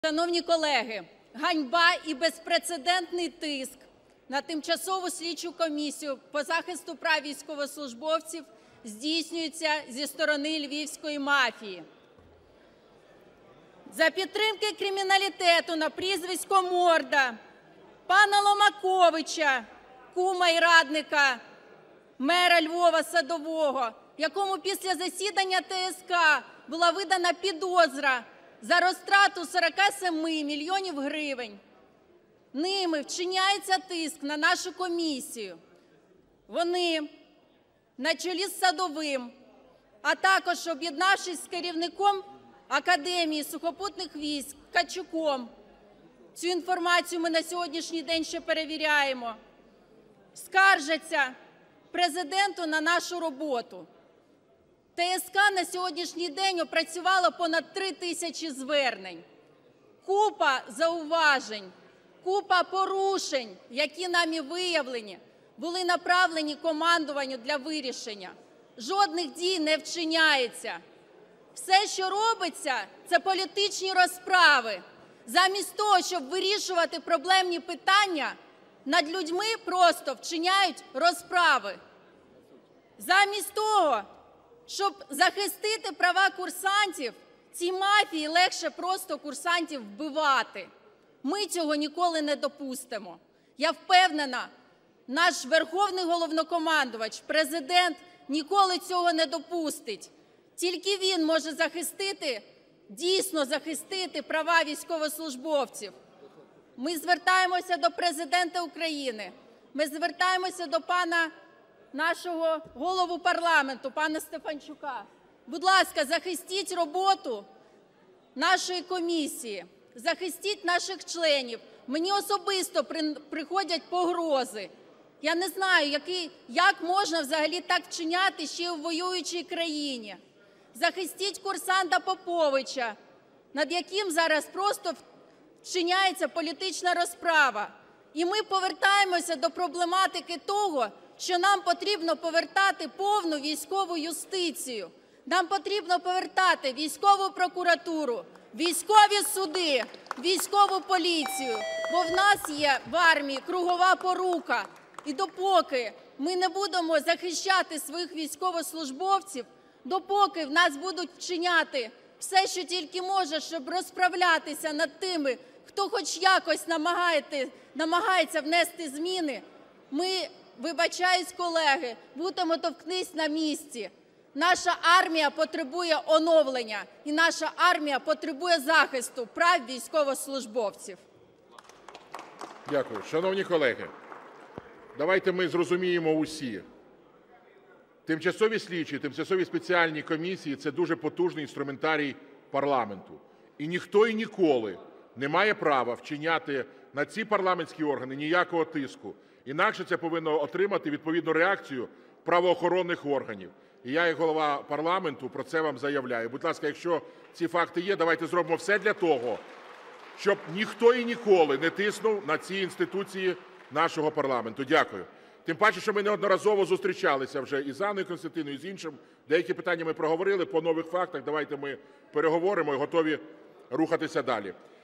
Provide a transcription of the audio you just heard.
Шановні колеги, ганьба і безпрецедентний тиск на Тимчасову слідчу комісію по захисту прав військовослужбовців здійснюється зі сторони львівської мафії. За підтримки криміналітету на прізвисько Морда, пана Ломаковича, кума і радника мера Львова Садового, якому після засідання ТСК була видана підозра за розтрату 47 мільйонів гривень. Ними вчиняється тиск на нашу комісію. Вони на чолі з Садовим, а також об'єднавшись з керівником Академії сухопутних військ Ткачуком, цю інформацію ми на сьогоднішній день ще перевіряємо, скаржаться президенту на нашу роботу. ТСК на сьогоднішній день опрацювала понад 3000 звернень. Купа зауважень, купа порушень, які нами виявлені, були направлені командуванню для вирішення. Жодних дій не вчиняється. Все, що робиться, це політичні розправи. Замість того, щоб вирішувати проблемні питання, над людьми просто вчиняють розправи. Замість того, щоб захистити права курсантів, цій мафії легше просто курсантів вбивати. Ми цього ніколи не допустимо. Я впевнена, наш Верховний Головнокомандувач, Президент ніколи цього не допустить. Тільки він може захистити, дійсно захистити права військовослужбовців. Ми звертаємося до Президента України, ми звертаємося до пана нашого голову парламенту, пана Стефанчука. Будь ласка, захистіть роботу нашої комісії, захистіть наших членів. Мені особисто приходять погрози. Я не знаю, як можна взагалі так вчиняти ще в воюючій країні. Захистіть курсанта Поповича, над яким зараз просто вчиняється політична розправа. І ми повертаємося до проблематики того, що нам потрібно повертати повну військову юстицію. Нам потрібно повертати військову прокуратуру, військові суди, військову поліцію, бо в нас є в армії кругова порука. І допоки ми не будемо захищати своїх військовослужбовців, допоки в нас будуть вчиняти все, що тільки може, щоб розправлятися над тими, хто хоч якось намагається внести зміни, ми, вибачаюсь, колеги, будемо товктись на місці. Наша армія потребує оновлення, і наша армія потребує захисту прав військовослужбовців. Дякую. Шановні колеги, давайте ми зрозуміємо усі. Тимчасові слідчі, тимчасові спеціальні комісії – це дуже потужний інструментарій парламенту. І ніхто і ніколи не має права вчиняти на ці парламентські органи ніякого тиску. Інакше це повинно отримати відповідну реакцію правоохоронних органів. І я, як голова парламенту, про це вам заявляю. Будь ласка, якщо ці факти є, давайте зробимо все для того, щоб ніхто і ніколи не тиснув на ці інституції нашого парламенту. Дякую. Тим паче, що ми неодноразово зустрічалися вже і з Анною Костянтинівною, і з іншим. Деякі питання ми проговорили. По нових фактах давайте ми переговоримо і готові рухатися далі.